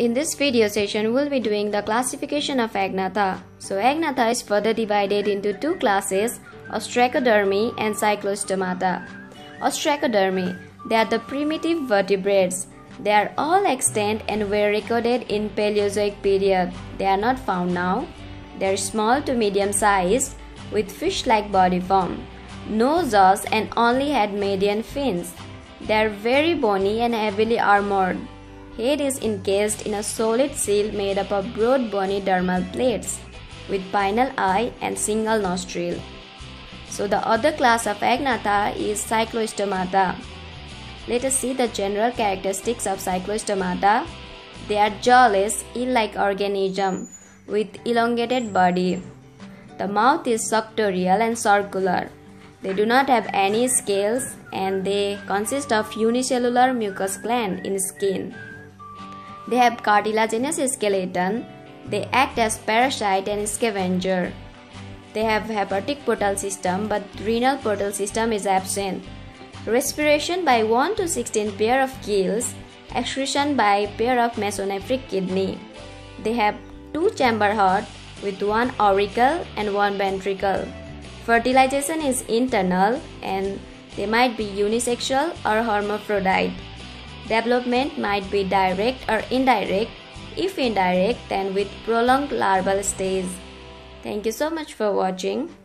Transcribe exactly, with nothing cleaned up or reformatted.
In this video session, we'll be doing the classification of Agnatha. So Agnatha is further divided into two classes, Ostracodermi and Cyclostomata. Ostracodermi, they are the primitive vertebrates. They are all extant and were recorded in Paleozoic period. They are not found now. They are small to medium sized with fish-like body form, no jaws and only had median fins. They are very bony and heavily armored. Head is encased in a solid shield made up of broad bony dermal plates with pineal eye and single nostril. So the other class of Agnatha is Cyclostomata. Let us see the general characteristics of Cyclostomata. They are jawless, eel-like organism with elongated body. The mouth is suctorial and circular. They do not have any scales and they consist of unicellular mucous gland in skin. They have cartilaginous skeleton. They act as parasite and scavenger. They have hepatic portal system but renal portal system is absent. Respiration by one to sixteen pair of gills. Excretion by pair of mesonephric kidney. They have two chamber heart with one auricle and one ventricle. Fertilization is internal and they might be unisexual or hermaphrodite. Development might be direct or indirect. If indirect, then with prolonged larval stage. Thank you so much for watching.